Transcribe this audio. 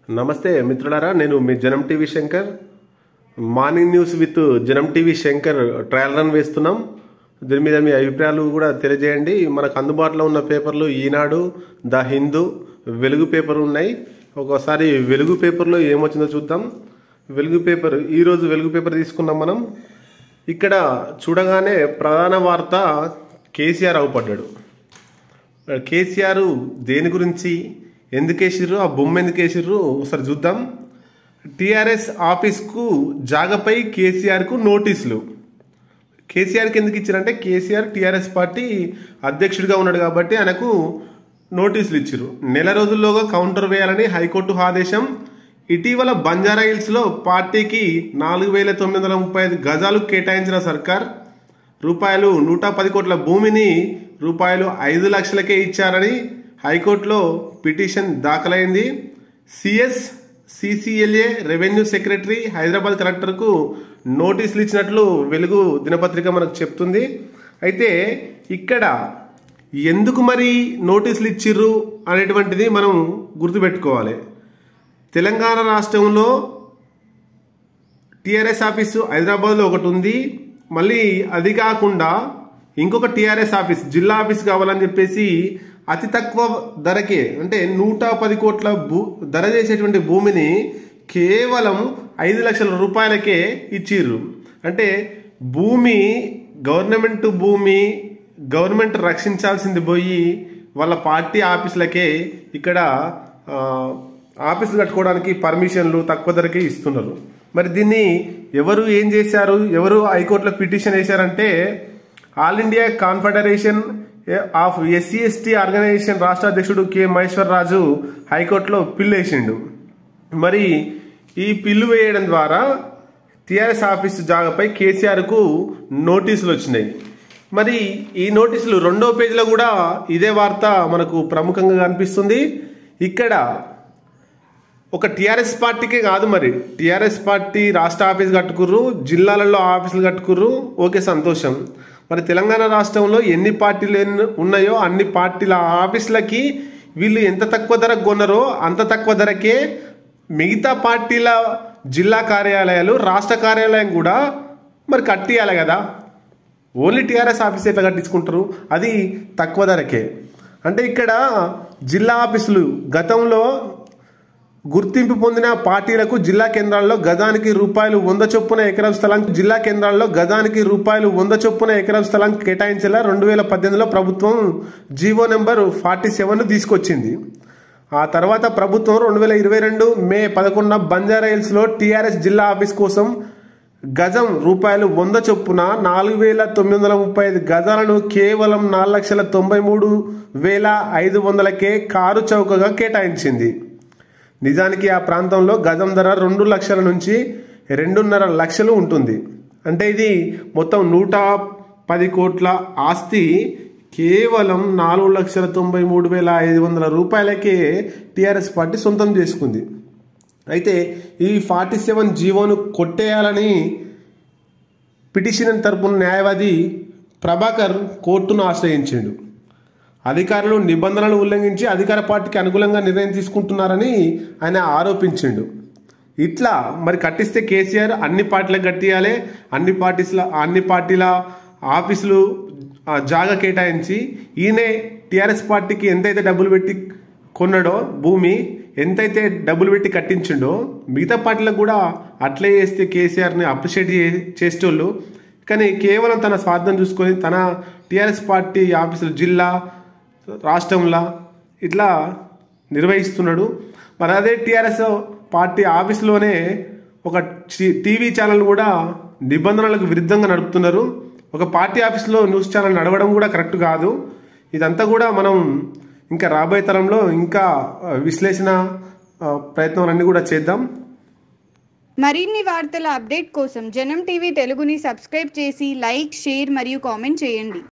నమస్తే మిత్రులారా, నేను మీ Janam TV Shankar. Morning news with Janam TV Shankar trial run వేస్తున్నాం. దీని మీద మీ అభిప్రాయాలు కూడా తెలియజేయండి. మనకు అందుబాటులో ఉన్న పేపర్లు ఈనాడు, ద హిందూ, వెలుగు పేపర్ ఉన్నాయి. ఒకసారి వెలుగు పేపర్లో ఏమొచ్చిందో చూద్దాం. వెలుగు పేపర్, ఈరోజు వెలుగు పేపర్ తీసుకున్నాం మనం. ఇక్కడ చూడగానే ప్రధాన వార్త కేసీఆర్ అవుపడ్డాడు. కేసీఆర్ దేని గురించి, ఎందుకు వేసిర్రు, ఆ బొమ్మ ఎందుకు వేసిర్రు ఒకసారి చూద్దాం. టీఆర్ఎస్ ఆఫీస్కు జాగపై కేసీఆర్కు నోటీసులు. కేసీఆర్కి ఎందుకు ఇచ్చారంటే కేసీఆర్ టీఆర్ఎస్ పార్టీ అధ్యక్షుడిగా ఉన్నాడు కాబట్టి ఆయనకు నోటీసులు ఇచ్చారు. నెల రోజుల్లోగా కౌంటర్ వేయాలని హైకోర్టు ఆదేశం. ఇటీవల బంజారా హిల్స్లో పార్టీకి 4,935 గజాలు కేటాయించిన సర్కార్ రూపాయలు 110 కోట్ల భూమిని రూపాయలు 5 లక్షలకే ఇచ్చారని హైకోర్టులో పిటిషన్ దాఖలైంది. సిసిఎల్ఏ రెవెన్యూ సెక్రటరీ హైదరాబాద్ కలెక్టర్కు నోటీసులు ఇచ్చినట్లు వెలుగు దినపత్రిక మనకు చెప్తుంది. అయితే ఇక్కడ ఎందుకు మరి నోటీసులు ఇచ్చిర్రు అనేటువంటిది మనం గుర్తుపెట్టుకోవాలి. తెలంగాణ రాష్ట్రంలో టీఆర్ఎస్ ఆఫీసు హైదరాబాద్లో ఒకటి ఉంది. మళ్ళీ అది కాకుండా ఇంకొక టీఆర్ఎస్ ఆఫీస్, జిల్లా ఆఫీస్ కావాలని చెప్పేసి అతి తక్కువ ధరకే, అంటే 110 కోట్ల ధర చేసేటువంటి భూమిని కేవలం 5 లక్షల రూపాయలకే ఇచ్చిర్రు. అంటే భూమి, గవర్నమెంట్ భూమి, గవర్నమెంట్ రక్షించాల్సింది పోయి వాళ్ళ పార్టీ ఆఫీసులకే ఇక్కడ ఆఫీసులు కట్టుకోవడానికి పర్మిషన్లు తక్కువ ధరకే ఇస్తున్నారు. మరి దీన్ని ఎవరు ఏం చేశారు, ఎవరు హైకోర్టులో పిటిషన్ వేశారంటే all India confederation of SC ST organisation రాష్ట్ర అధ్యక్షుడు కె మహేశ్వర్ రాజు హైకోర్టులో పిల్లు వేసిండు. మరి ఈ పిల్లు వేయడం ద్వారా టీఆర్ఎస్ ఆఫీసు జాగాపై కేసీఆర్కు నోటీసులు వచ్చినాయి. మరి ఈ నోటీసులు 2వ పేజీలో కూడా ఇదే వార్త మనకు ప్రముఖంగా కనిపిస్తుంది. ఇక్కడ ఒక టీఆర్ఎస్ పార్టీకే కాదు, మరి టీఆర్ఎస్ పార్టీ రాష్ట్ర ఆఫీస్ కట్టుకుర్రు, జిల్లాలలో ఆఫీసులు కట్టుకుర్రు, ఓకే సంతోషం. మరి తెలంగాణ రాష్ట్రంలో ఎన్ని పార్టీలు ఉన్నాయో అన్ని పార్టీల ఆఫీసులకి వీళ్ళు ఎంత తక్కువ ధరకు కొన్నారో అంత తక్కువ ధరకే మిగతా పార్టీల జిల్లా కార్యాలయాలు, రాష్ట్ర కార్యాలయం కూడా మరి కట్టియాలి కదా. ఓన్లీ టీఆర్ఎస్ ఆఫీస్ ఎట్లా కట్టించుకుంటారు, అది తక్కువ ధరకే. అంటే ఇక్కడ జిల్లా ఆఫీసులు గతంలో గుర్తింపు పొందిన పార్టీలకు జిల్లా కేంద్రాల్లో గజానికి రూపాయలు 100 చొప్పున ఎకరం స్థలం, జిల్లా కేంద్రాల్లో గజానికి రూపాయలు 100 చొప్పున ఎకరం స్థలం కేటాయించేలా 2018లో ప్రభుత్వం జీవో నెంబర్ 47 తీసుకొచ్చింది. ఆ తర్వాత ప్రభుత్వం 2022 మే 11 బంజారా హిల్స్లో టీఆర్ఎస్ జిల్లా ఆఫీస్ కోసం గజం రూపాయలు 100 చొప్పున 4,935 గజాలను కేవలం 4,93,500కే కారు చౌకగా కేటాయించింది. నిజానికి ఆ ప్రాంతంలో గజం ధర 2 లక్షల నుంచి 2.5 లక్షలు ఉంటుంది. అంటే ఇది మొత్తం 110 కోట్ల ఆస్తి కేవలం 4,93,500 రూపాయలకే టీఆర్ఎస్ పార్టీ సొంతం చేసుకుంది. అయితే ఈ 47 జీవోను కొట్టేయాలని పిటిషన్ తరపున న్యాయవాది ప్రభాకర్ కోర్టును ఆశ్రయించాడు. అధికారులు నిబంధనలు ఉల్లంఘించి అధికార పార్టీకి అనుకూలంగా నిర్ణయం తీసుకుంటున్నారని ఆయన ఆరోపించిండు. ఇట్లా మరి కట్టిస్తే కేసీఆర్ అన్ని పార్టీలకు కట్టియాలి, అన్ని పార్టీల ఆఫీసులు జాగా కేటాయించి ఈయనే టీఆర్ఎస్ పార్టీకి ఎంతైతే డబ్బులు పెట్టి కొన్నాడో భూమి, ఎంతైతే డబ్బులు పెట్టి కట్టించిండో మిగతా పార్టీలకు కూడా అట్లే చేస్తే కేసీఆర్ని అప్రిషియేట్ చేసేటోళ్ళు. కానీ కేవలం తన స్వార్థం చూసుకొని తన టీఆర్ఎస్ పార్టీ ఆఫీసులు జిల్లా, రాష్ట్రంలో ఇట్లా నిర్వహిస్తున్నాడు. మరి అదే టీఆర్ఎస్ పార్టీ ఆఫీసులోనే ఒక టీవీ ఛానల్ కూడా నిబంధనలకు విరుద్ధంగా నడుపుతున్నారు. ఒక పార్టీ ఆఫీసులో న్యూస్ ఛానల్ నడవడం కూడా కరెక్ట్ కాదు. ఇదంతా కూడా మనం ఇంకా రాబోయే తరంలో ఇంకా విశ్లేషణ ప్రయత్నాలన్నీ కూడా చేద్దాం. మరిన్ని వార్తల అప్డేట్ కోసం జనం టీవీ తెలుగుని సబ్స్క్రైబ్ చేసి లైక్, షేర్ మరియు కామెంట్ చేయండి.